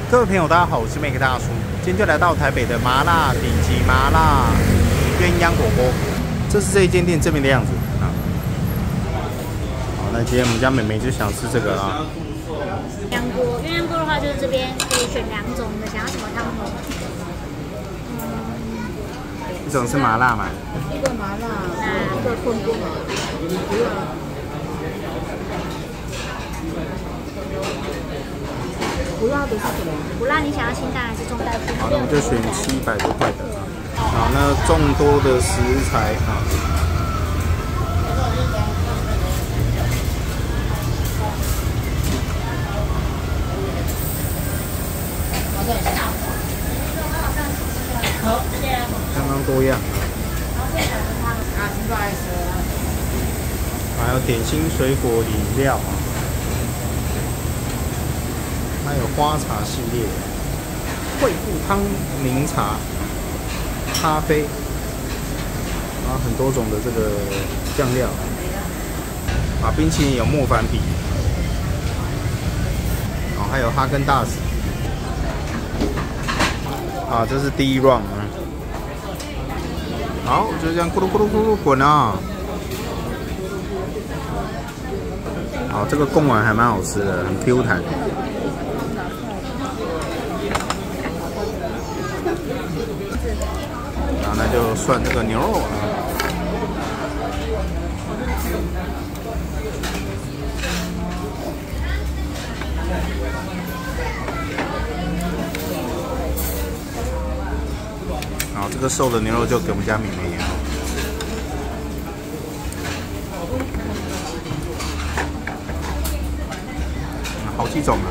各位朋友，大家好，我是麦克大叔，今天就来到台北的麻辣顶级麻辣鸳鸯火锅，这是这一间店正面的样子啊。好，那今天我们家妹妹就想吃这个啊。 鸳鸯锅，鸳鸯锅的话就是这边可以选2种的，想要什么汤头？ 一种是麻辣嘛， 一个麻辣，一个昆布嘛，不辣的是什么？ 不辣，你想要清淡还是重淡？ 好，那我们就选700多块的啊。好，那众多的食材啊。相当多样，还有点心、水果、饮料啊，还有花茶系列，惠妇汤、柠茶、咖啡，然后很多种的这个酱料啊，冰淇淋有莫凡比，哦，还有哈根达斯。啊，这是第一 round 啊，好，就这样咕噜咕噜咕噜滚啊！好，这个贡丸还蛮好吃的，很 Q 弹。好，那就涮这个牛肉啊。好，这个瘦的牛肉就给我们家妹妹啊。好几种啊。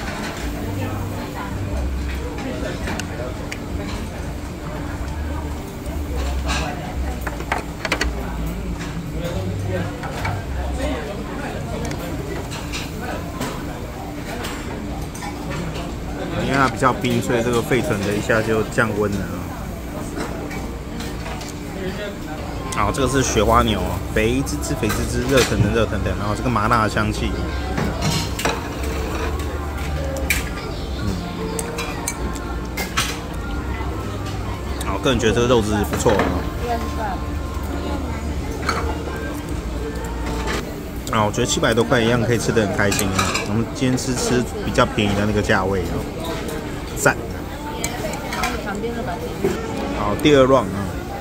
因为它比较冰，所以这个沸腾的一下就降温了啊。好，这个是雪花牛，肥滋滋、肥滋滋，热腾腾、热腾腾，然后这个麻辣的香气，好，个人觉得这个肉质不错啊。我觉得700多块一样可以吃得很开心啊。我们今天吃比较便宜的那个价位啊，赞。好，第2 round 啊。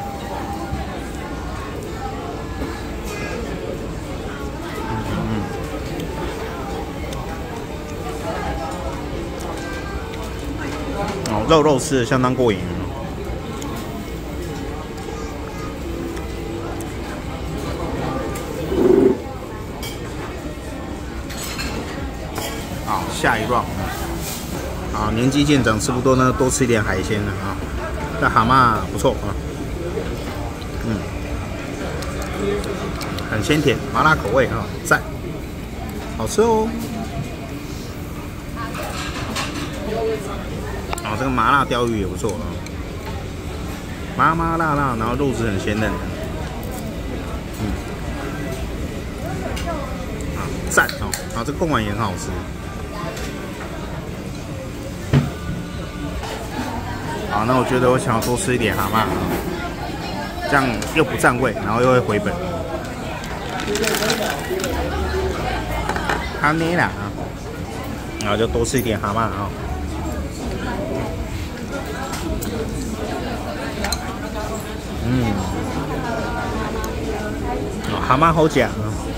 肉吃的相当过瘾好，下一 round 啊，年纪渐长，吃不多呢，多吃一点海鲜了啊。这蛤蟆不错啊，很鲜甜，麻辣口味啊，赞，好吃哦。哦，这个麻辣鲷鱼也不错啊，麻麻辣辣，然后肉质很鲜嫩的，啊，赞哦，然后这个贡丸也很好吃，好，那我觉得我想要多吃一点蛤蟆啊，这样又不占位，然后又会回本，哈内啦啊，然后就多吃一点蛤蟆啊。蛤蟆好吃啊！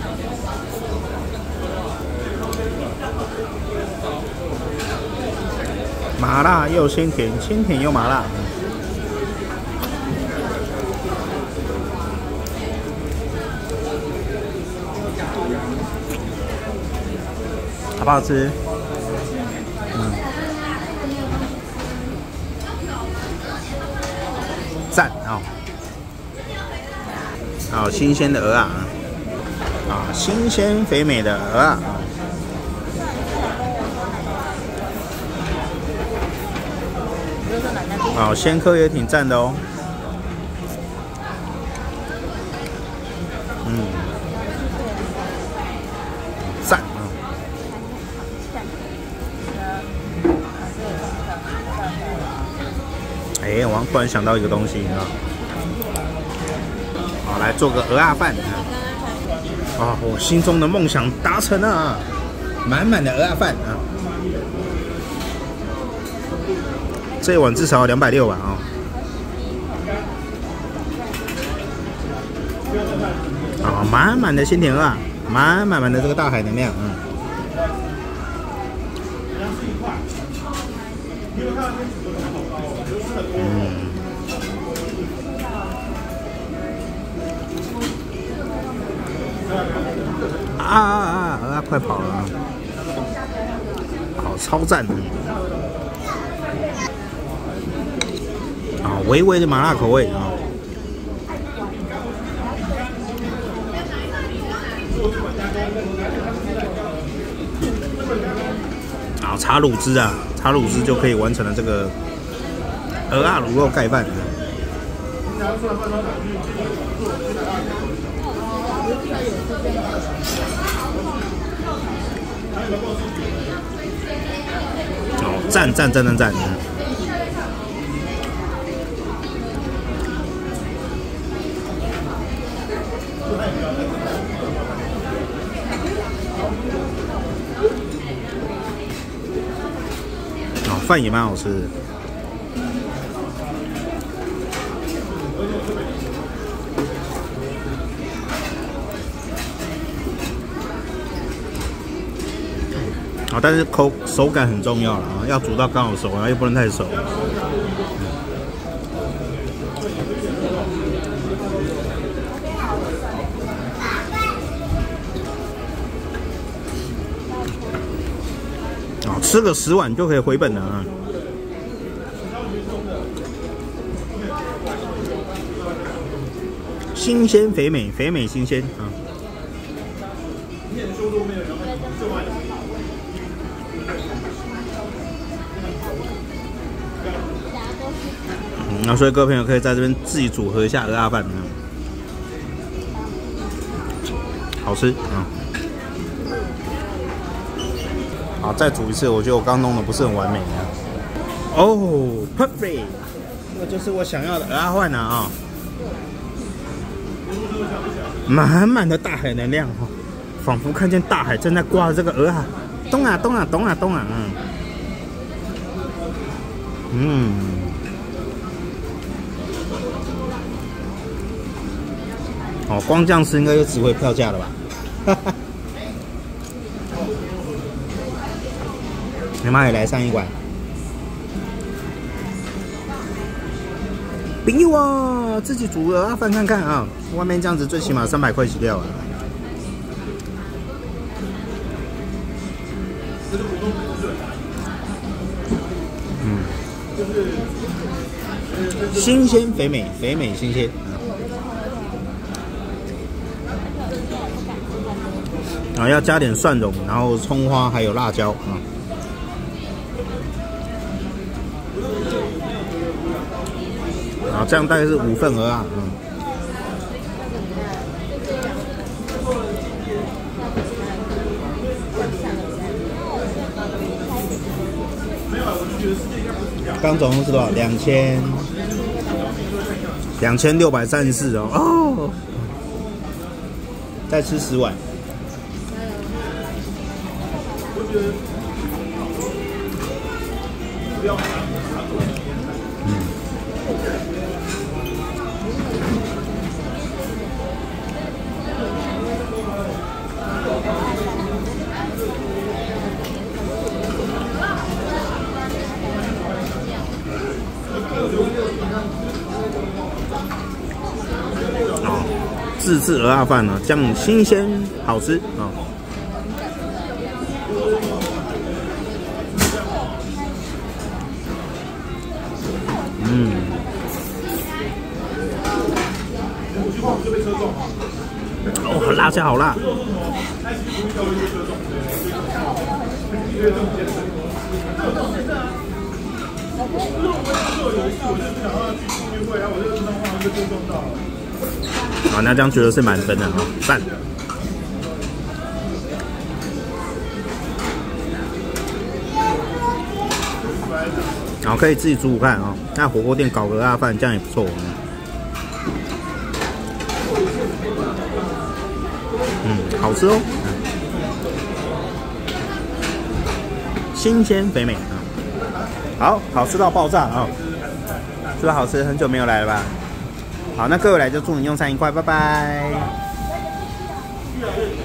麻辣又鲜甜，鲜甜又麻辣。好不好吃？赞啊！好，新鲜的鹅啊！啊，新鲜肥美的鹅啊！好，鲜科也挺赞的哦。赞啊！ 哎，我突然想到一个东西啊，好，来做个鹅啊饭啊！我心中的梦想达成了啊！满满的鹅啊饭啊！这一碗至少要260吧啊！啊，满满的鲜甜鹅啊，满的这个大海能量，鹅啊，快跑了啊！好，超赞的！啊，微微的麻辣口味啊！啊，茶卤汁啊，茶卤汁就可以完成了这个鹅啊卤肉盖饭。哦，赞！哦，饭也蛮好吃的。啊，但是手感很重要了啊，要煮到刚好熟，然后又不能太熟。啊，吃个10碗就可以回本了啊！新鲜肥美新鲜啊！那所以各位朋友可以在这边自己组合一下鹅啊饭，好吃啊！好，再煮一次，我觉得我刚弄的不是很完美啊。哦 ，perfect， 这个就是我想要的鹅啊饭啊！满的大海能量哈，仿佛看见大海正在刮着这个鹅啊，动啊！哦，光这样吃应该就值回票价了吧？哈哈。你妈也来上一碗。朋友啊，自己煮鹅啊饭看看啊，外面这样子最起码300块起跳啊。新鲜肥美新鲜。然后要加点蒜蓉，然后葱花还有辣椒啊。然后这样大概是5份鹅啊，刚总共是多少？2634哦。哦，再吃10碗。自制鹅啊饭呢，这样新鲜好吃啊！哦，辣椒好辣！好，那这样觉得是满分的啊，赞！ 然后可以自己煮煮看啊。那火锅店搞个鸭饭，这样也不错。好吃哦。新鲜肥美啊，好吃到爆炸啊！是不是好吃？很久没有来了吧？好，那各位来就祝你用餐愉快，拜拜。